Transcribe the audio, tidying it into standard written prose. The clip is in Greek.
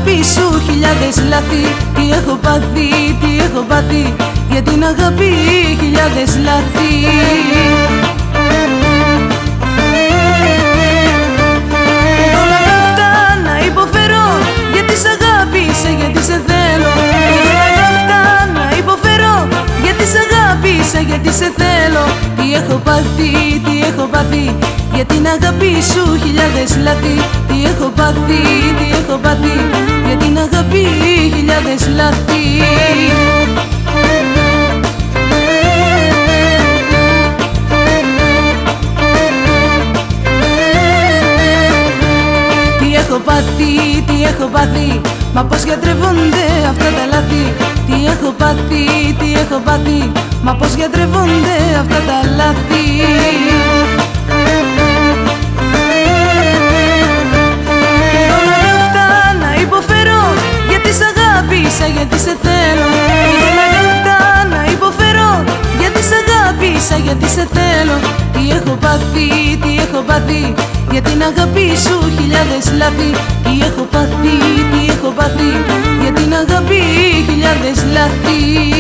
αγάπη σου χιλιάδες λάθη. Τι έχω πάθει, τι έχω πάθει, για την αγάπη χιλιάδες λάθη. Εγώ όλα αυτά να υποφέρω, γιατί σ' αγάπησα, γιατί σε θέλω. Εγώ όλα αυτά να υποφέρω, γιατί σ' αγάπησα, γιατί σε θέλω. Τι έχω πάθει, τι έχω πάθει, για την αγάπη σου χιλιάδες λάθη. Τι έχω πάθει, τι έχω πάθει, για την αγάπη χιλιάδες λάθη. Τι έχω πάθει, τι έχω πάθει, μα πως γιατρεύονται αυτά τα λάθη. Τι έχω πάθει, τι έχω πάθει, μα πως γιατρεύονται αυτά τα λάθη. Εγώ όλα αυτά να υποφέρω, γιατί σ' αγάπησα, γιατί σε θέλω. Εγώ όλα αυτά να υποφέρω, γιατί σ' αγάπησα, γιατί σε θέλω. Τι έχω πάθει, τι έχω πάθει, για την αγάπη σου χιλιάδες λάθη. Τι έχω πάθει, τι έχω πάθει, για την αγάπη χιλιάδες λάθη.